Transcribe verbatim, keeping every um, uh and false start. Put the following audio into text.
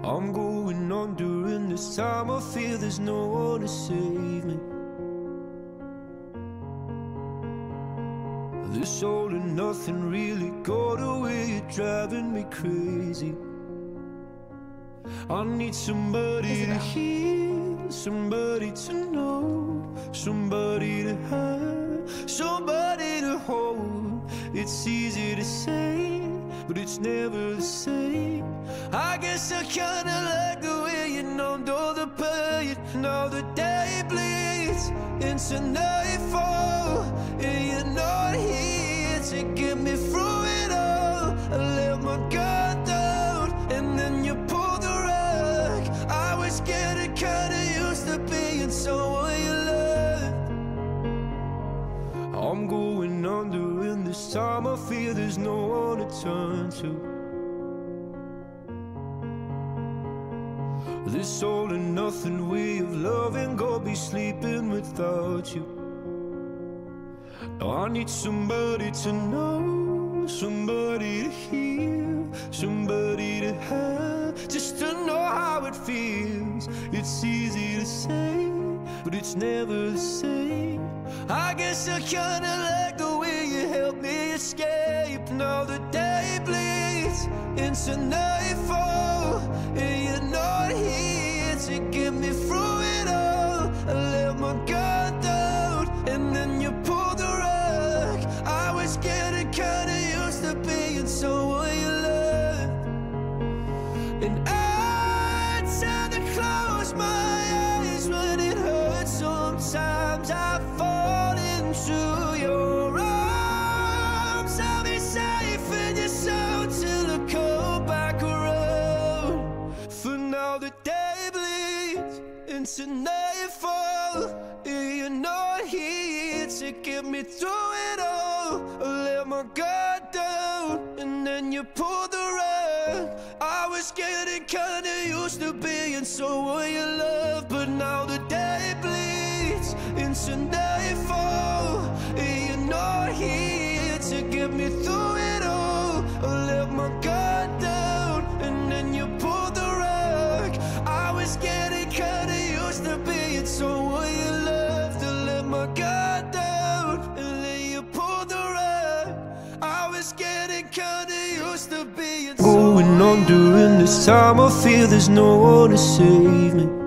I'm going on during this time. I feel there's no one to save me. This all and nothing really got away, you're driving me crazy. I need somebody to hear, somebody to know, somebody to have, somebody to hold. It's easy to say, but it's never the same. I guess I kinda like the way you numbed all the pain. Now the day bleeds into nightfall, and you're not here to get me through it all. I let my guard down, and then you pulled the rug. I was getting kinda used to being someone you loved. I'm going under, and this time I feel there's no one to turn to. This all and nothing way of loving, go be sleeping without you. Now I need somebody to know, somebody to hear, somebody to have, just to know how it feels. It's easy to say, but it's never the same. I guess I kinda like the way you help me escape. Now the day bleeds into nightfall, and you're not here to get me through it all. I let my guard down, and then you pulled the rug. I was getting kinda used to being someone you loved, and I tend to close my eyes when it hurts. Sometimes I fall into your arms. I'll be safe in your soul till I come back around. For now the day bleeds into nightfall, and you're not here to get me through it all. I let my guard down, and then you pulled the rug. I was getting kinda used to being someone you love, but now the day bleeds into nightfall, and you're not here to get me through it all. I let my guard down, and then you pulled the rug. I was getting kinda used to being someone you loved. I let my guard down, and then you pulled the rug. I was getting kinda used to being going on during this time. I feel there's no one to save me.